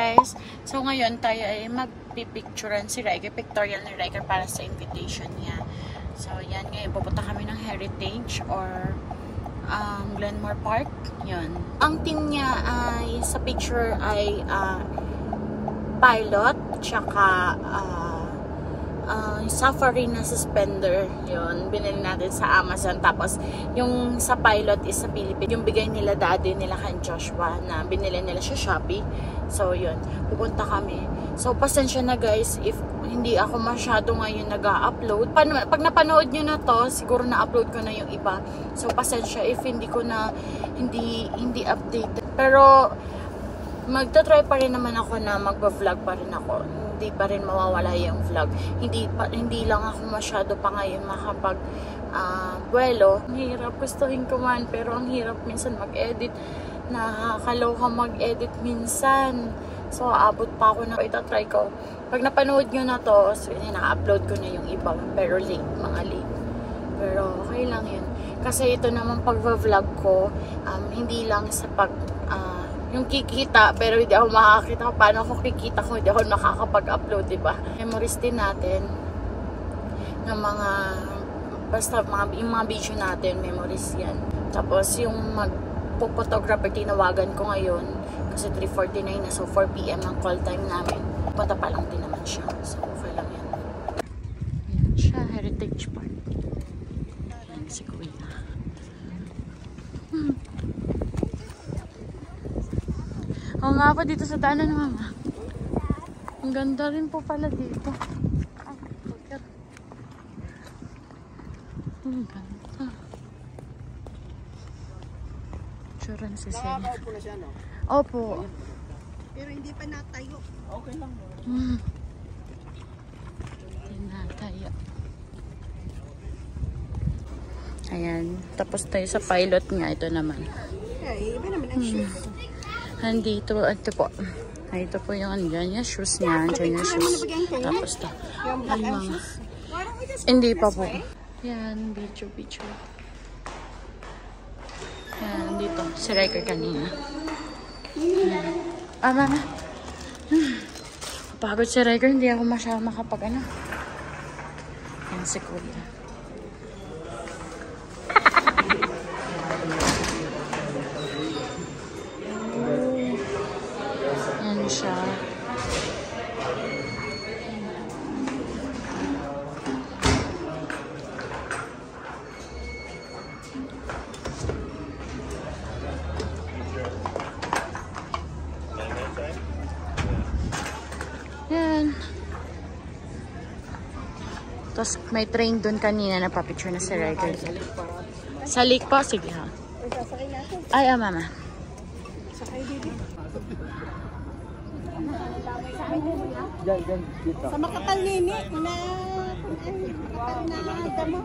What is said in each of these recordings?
guys! So ngayon tayo ay magpipicturean si Riker, pictorial ni Riker para sa invitation niya. So yan, ngayon pupunta kami ng Heritage or Glenmore Park. Yun. Ang team niya ay sa picture ay pilot, tsaka safari na suspender. Yun, binili natin sa Amazon. Tapos yung sa pilot is sa Philippines. Yung bigay nila daddy nila kan Joshua na binili nila sa Shopee. So yun, pupunta kami. So pasensya na guys if hindi ako masyado ngayon nag-upload. Pag napanood nyo na to, siguro na-upload ko na yung iba. So pasensya if hindi ko na hindi updated. Pero magta-try pa rin naman ako na magba-vlog pa rin ako. Hindi pa rin mawawala yung vlog. Hindi lang ako masyado pa ngayon makapag buwelo. Ang hirap, gustuhin ko man, pero ang hirap minsan mag-edit. Nakakaloka mag-edit minsan. So abot pa ako na itatry ko. Pag napanood nyo na to, so, na-upload ko na yung iba, pero late, mga late. Pero okay lang yun. Kasi ito naman pag-vlog ko, hindi lang sa yung kikita, pero hindi ako makakita. Paano ako kikita kung hindi ako nakakapag-upload, diba? Memories din natin ng mga, basta yung mga video natin, memories yan. Tapos yung magpo-photographer, tinawagan ko ngayon, kasi 3:49 na, so 4 PM ang call time namin. Punta pa lang din naman siya, so okay lang yan. Yan siya, Heritage Park. Yan si Kuya. Oo nga po, dito sa daanan, mama. Ang ganda rin po pala dito. Ang ganda. Churan si Sena. Nakakaupo na siya, no? Opo. Pero hindi pa natayo. Okay lang. Hindi natayo. Ayan. Tapos tayo sa pilot nga. Ito naman. Ay, iba naman ang shoes. Andito, ito po. Ito po yung andyan yung shoes niya. Andyan yung shoes. Tapos ito. Yung black and shoes? Hindi pa po. Yan, video. Yan, dito. Si Riker kanina. Mama. Pagod si Riker. Hindi ako masyadong makapag ano. Yan si Kuya. Siya. Yan. Tapos may train doon kanina na papicture na si Riker. Sa lake po? Sige ha. Ay, mama. Sakay dito. Dito. Sa makapal nini na makapal na damo.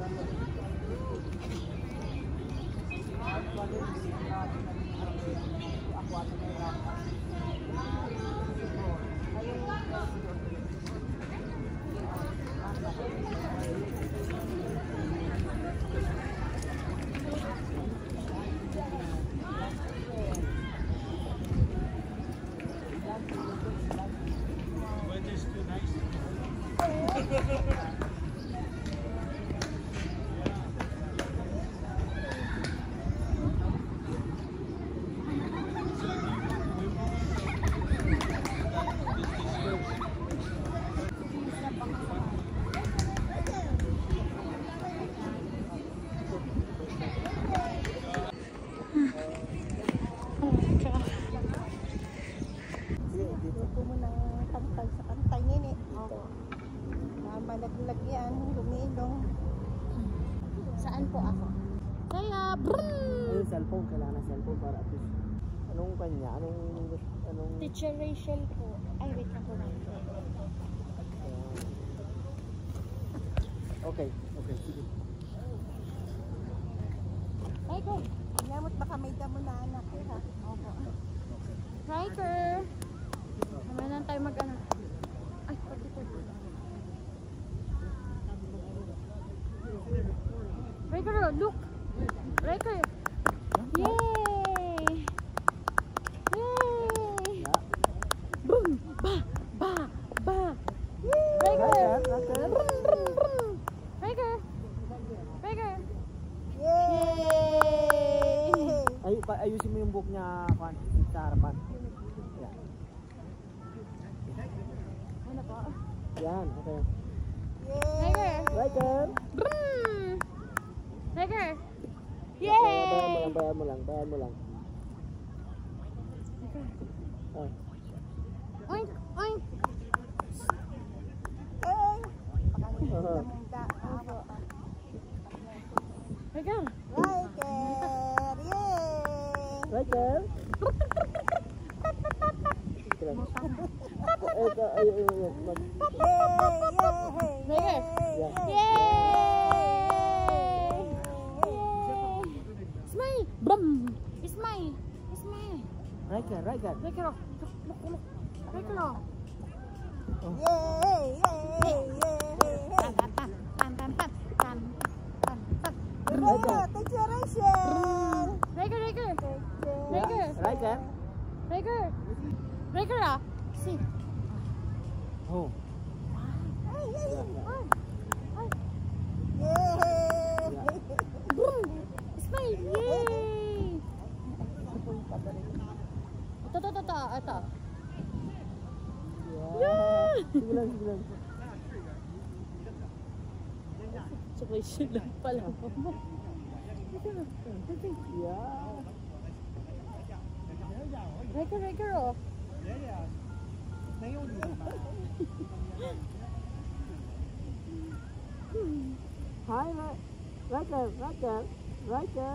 Malaglag yan, lumilong. Saan po ako? Kaya, Ayun, cellphone. Kailangan ng cellphone para at least. Anong kanya? Anong... Teacher Rachel po. Ay, wait na po lang. Okay, sige. Ay, go. Nyamot baka may damo na anak eh ha. Opo. Riker! Naman lang tayo mag-ano. Ay, pati po. Riker, look! Riker! Yay! Yay! na kwan sa harapan. Yan. Ano po? Yan, okay. Tiger! Riker! Tiger! Bayan mo lang. Oh. Oink! Oink! Tiger! Riker! Tiger! Yay! Smile! Brum! Smile! Smile! Riker! Riker! Look! Riker! Riker ah! See? Oh. Boom! Smile! Yay! Ito. Yeah. Sige lang. Tsaka siya lang pala. Yeah. Riker oh. Hi, Riker. Yeah.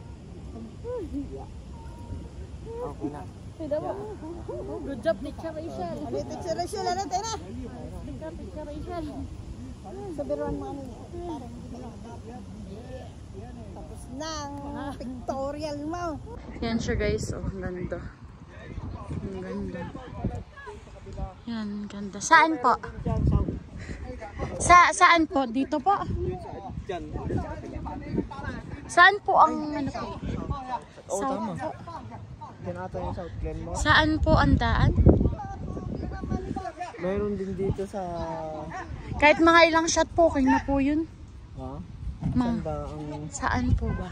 Okay na. Good job, Teacher Rachel. Teacher Rachel, ano tayo na? Good job, Teacher Rachel. Sabiruan mo ano niya. Tapos ng pictorial mo. Yan siya guys. Oh, ang ganda. Ang ganda. Yan, ganda. Saan po? Saan po? Dito po? Saan po ang ano po? Oo, tama. Yan ata yung South Glenmore. Saan po ang daan? Mayroon din dito sa... Kahit mga ilang shot po, kayo na po yun. Ha? Ma, Saan ba ang... saan po ba?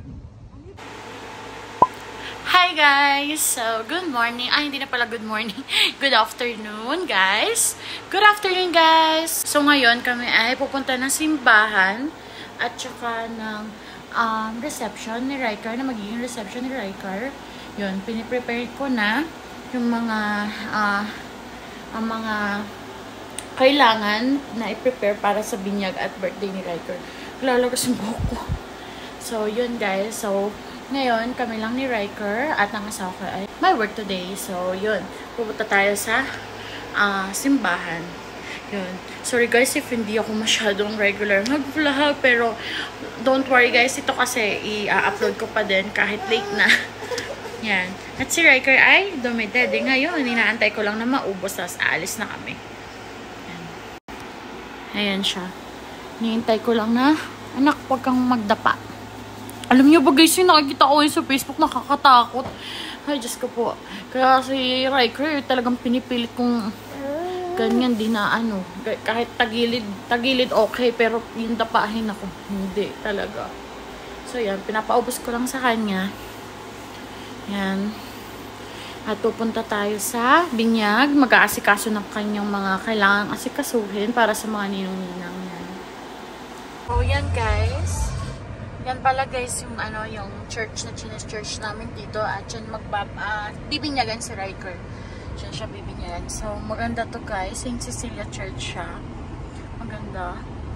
Hi guys! So, good morning. Hindi na pala good morning. Good afternoon guys. Good afternoon guys! So, ngayon kami ay pupunta ng simbahan at saka ng reception ni Riker, na magiging reception ni Riker. Yun, piniprepare ko na yung mga ang mga kailangan na i-prepare para sa binyag at birthday ni Riker. Lalagos yung buhok ko. So, yun guys. So, ngayon, kami lang ni Riker at ang asawa ko ay may work today. So, yun. Pupunta tayo sa simbahan. Yun. Sorry guys if hindi ako masyadong regular mag-vlog. Pero, don't worry guys. Ito kasi i-upload ko pa din kahit late na. Yan. At si Riker ay dumidede. Ngayon, inaantay ko lang na maubos. Tapos aalis na kami. Yan. Ayan siya. Hinihintay ko lang na, anak, huwag kang magdapa. Alam niyo ba guys, yung nakikita ko yun sa Facebook, nakakatakot. Ay, Diyos ko po. Kaya si Riker, talagang pinipilit kong ganyan din na ano. Kahit tagilid okay, pero yung dapahin ako. Hindi talaga. So yan, pinapaubos ko lang sa kanya. Yan. At pupunta tayo sa binyag. Mag-aasikaso ng kanyang mga kailangang asikasuhin para sa mga ninong-ninang yan. So yan guys. Yan pala guys yung ano, yung church na church namin dito. At yan bibinyagan si Riker. Diyan siya bibinyagan. So maganda to guys. St. Cecilia Church siya. Maganda.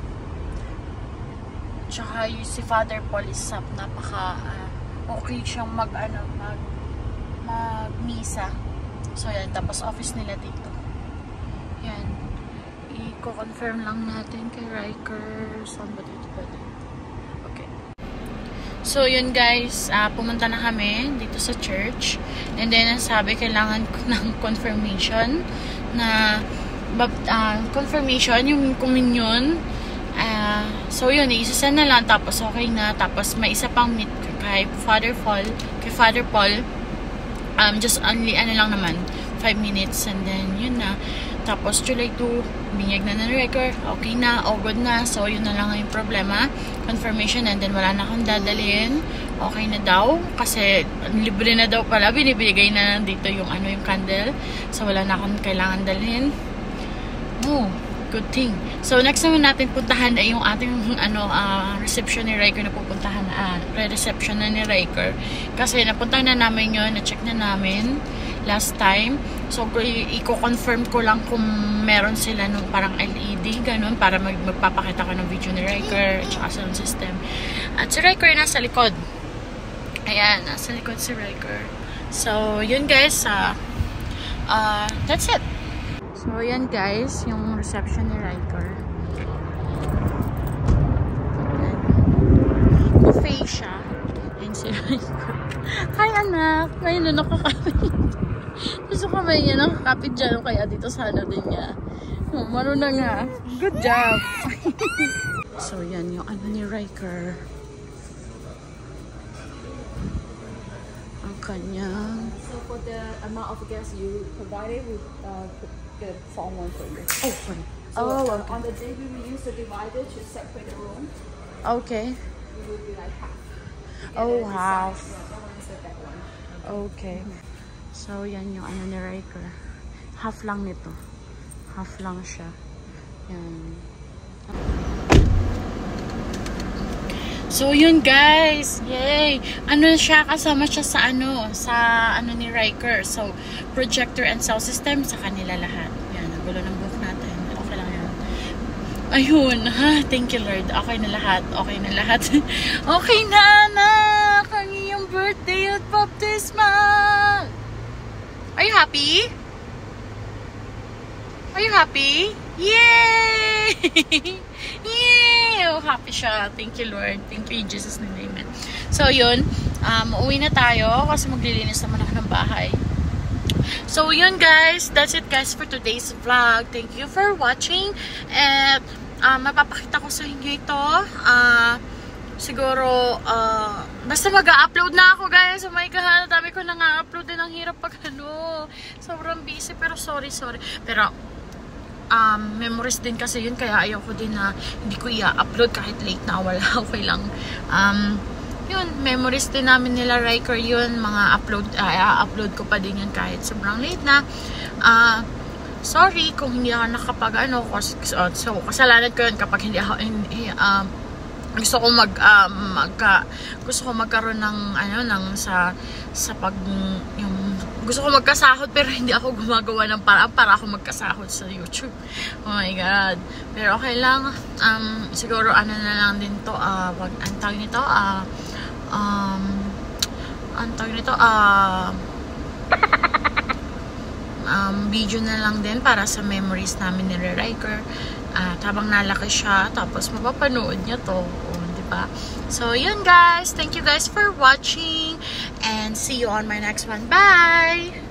Tsaka yung si Father Paul is napaka okay siyang mag-misa. So yan, tapos office nila dito. Yan. I-confirm lang natin kay Riker. Saan ba dito ba dito? Okay. So yun guys, pumunta na kami dito sa church. And then sabi, kailangan ko ng confirmation na confirmation, yung communion. So yun, isa na lang, tapos okay na. Tapos may isa pang meet kay Father Paul. Just only, ano lang naman, 5 minutes. And then, yun na. Tapos July 2, binyag na ng Riker. Okay na, all good na. So, yun na lang yung problema. Confirmation, and then wala na akong dadalhin. Okay na daw. Kasi, libre na daw pala. Binibigay na dito yung yung candle. So, wala na akong kailangan dalhin. Oh, good thing. So, next naman natin puntahan ay yung ating reception ni Riker na pupuntahan. Re-reception na ni Riker. Kasi, napuntahan na namin yun. Na-check na namin last time. So, i-confirm ko lang kung meron sila nung parang LED, ganun, para magpapakita ko ng video ni Riker at saka sound system. At si Riker nasa likod. Ayan, nasa likod si Riker. So, yun guys. That's it. So, yan guys, yung reception ni Riker. Buffet siya. Ayan si Riker. Hi anak! Ngayon na nakakapit. Gusto ko ba niya nakakapit dyan, kaya dito sana din niya. Marunong nga. Good job! So, yan yung ni Riker. Ang kanyang... So for the amount of gas you provided, we get phone one for you. Oh, sorry. So okay. on the day we will use the divider to separate the room. Okay. It will be like half. Oh, half. Yeah, that one is the back one. Okay. So, yan yung ni Riker. Half lang nito. Half lang siya. Yan. So, yun guys. Yay! Siya, kasama siya sa ni Riker. So, projector and sound system sa kanila lahat. Yan, nagulo ng book natin. Okay lang yan. Ayun. Thank you Lord. Okay na lahat. Okay na lahat. Okay na, anak! Ang iyong birthday at baptismal! Are you happy? Are you happy? Yay! Yay! Oh, happy siya. Thank you, Lord. Thank you, Jesus' name. Amen. So, yun. Uwi na tayo kasi maglilinis naman ako ng bahay. So, yun guys. That's it guys for today's vlog. Thank you for watching. And, mapapakita ko sa inyo ito. Siguro, basta mag-upload na ako guys. Oh my God, dami ko na nga-upload din. Ang hirap pag sobrang busy, pero sorry. Pero, memories din kasi yun, kaya ayoko din na hindi ko i-upload kahit late na, wala, okay lang. Yun, memories din namin nila Riker yun, mga upload ko pa din yun kahit sobrang late na. Sorry kung hindi ako nakapag so, kasalanan ko yun kapag hindi ako gusto ko magkaroon ng gusto ko magkasahod pero hindi ako gumagawa ng paraan para ako magkasahod sa YouTube. Oh my God. Pero okay lang. Siguro na lang din to, video na lang din para sa memories namin ni Riker. Habang nalaki siya, tapos mapapanood niya to. Diba? So, yun guys. Thank you guys for watching. And see you on my next one. Bye!